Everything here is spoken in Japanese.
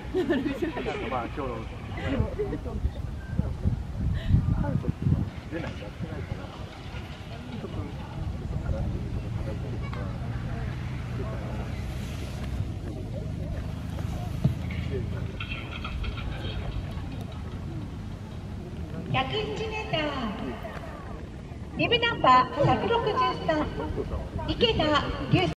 まあ今日の出ないやってないからちょっと絡んでるとか叩いたりとかしてたら 101メータービブナンバー163池田龍